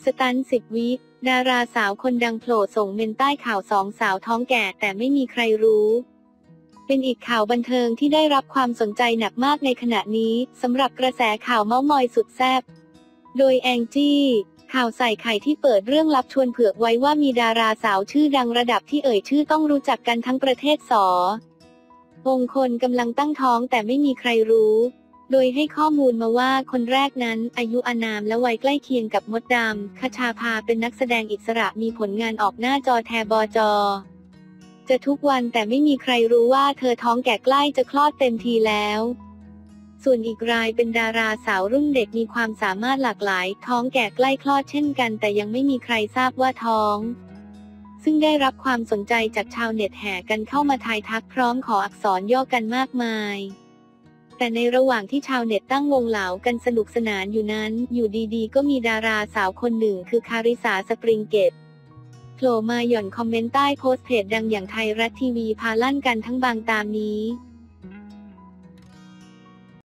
สตัน10 วิดาราสาวคนดังโผล่ส่งเมนใต้ข่าว2 สาวท้องแก่แต่ไม่มีใครรู้เป็นอีกข่าวบันเทิงที่ได้รับความสนใจหนักมากในขณะนี้สำหรับกระแสข่าวเม้ามอยสุดแซ่บโดยแองจี้ข่าวใส่ไข่ที่เปิดเรื่องลับชวนเผือกไว้ว่ามีดาราสาวชื่อดังระดับที่เอ่ยชื่อต้องรู้จักกันทั้งประเทศมงคลกำลังตั้งท้องแต่ไม่มีใครรู้โดยให้ข้อมูลมาว่าคนแรกนั้นอายุอานามและวัยใกล้เคียงกับมดดำคชาภาเป็นนักแสดงอิสระมีผลงานออกหน้าจอแทบจจะทุกวันแต่ไม่มีใครรู้ว่าเธอท้องแก่ใกล้จะคลอดเต็มทีแล้วส่วนอีกรายเป็นดาราสาวรุ่นเด็กมีความสามารถหลากหลายท้องแก่ใกล้คลอดเช่นกันแต่ยังไม่มีใครทราบว่าท้องซึ่งได้รับความสนใจจากชาวเน็ตแห่กันเข้ามาทายทักพร้อมขออักษรย่อกันมากมายแต่ในระหว่างที่ชาวเน็ตตั้งวงเหลากันสนุกสนานอยู่นั้นอยู่ดีๆก็มีดาราสาวคนหนึ่งคือคาริสาสปริงเกตโผล่มาหย่อนคอมเมนต์ใต้โพสต์เพจดังอย่างไทยรัฐทีวีพาลั่นกันทั้งบางตามนี้